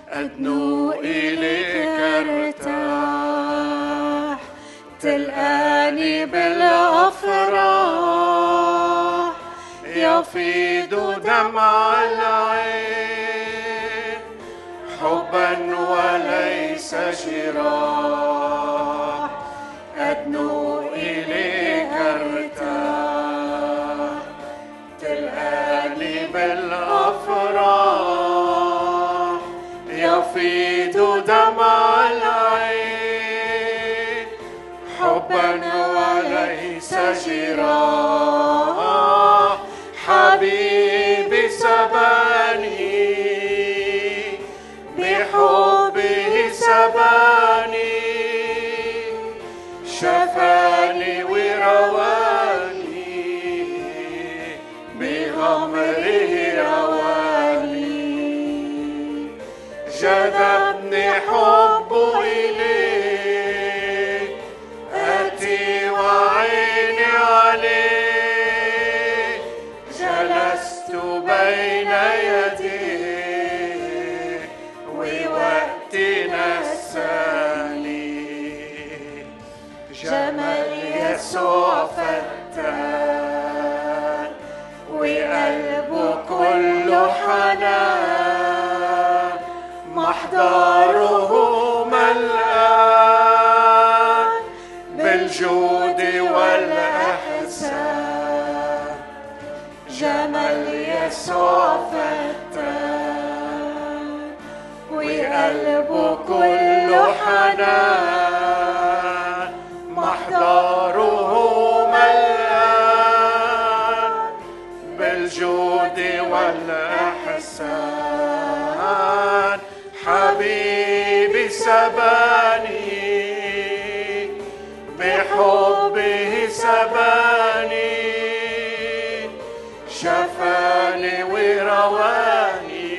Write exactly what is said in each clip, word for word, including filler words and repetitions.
أدنو إليك ارتاح، تلقاني بالأفراح، يفيض دمع العين، حبا وليس جراح. أدنو إليك ارتاح، تلقاني بالأفراح، يفيض دمع العين، حبا وليس جراح. حبيبي سباني، بحبه سباني، شفاني ورواني، بغمره رواني. جذبني حبه إليه، آتي وعيني عليه، جلست بين يديه، ووقتي نساني. جمال يسوع فتان، وقلبه كله حنان، محضره ملآن بالجود والإحسان. جمال يسوع فتان، وقلبه كله حنان، محضره ملآن بالجود والإحسان. حبيبي سباني، بحبه سباني، شفاني ورواني،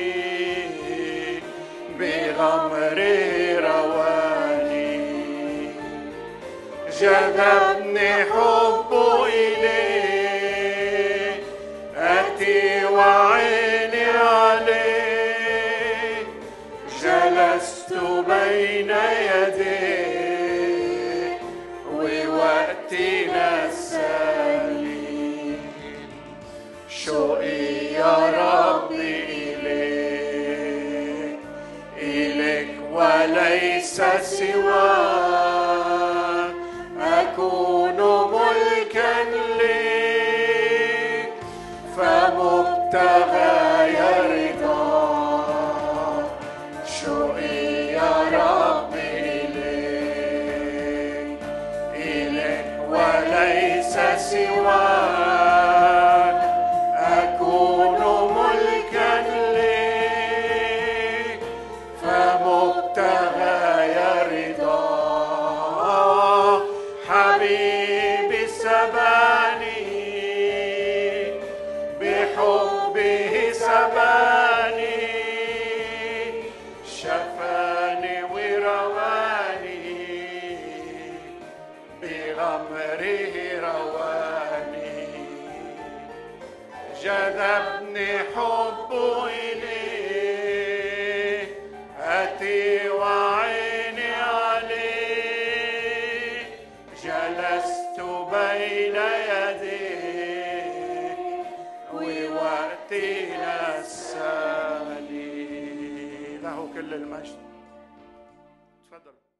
بغمره رواني. جذبني حبه إليه، آتي وعيني عليه، جلست بين يديه، ووقتي نساني. شوقي يا ربي إليك، إليك وليس سواك، أكون ملكا ليك، فمبتغاي رضاك. شوقي يا ربي إليك، إليك وليس سواك، أكون ملكا ليك، فمبتغاي رضاك. حبيبي سباني، بحبه سباني، شفاني ورواني، بغمره رواني. جذبني حبه إليه، آتي وعيني عليه، جلست بين يديه، ووقتي نساني. له كل المجد. تفضل.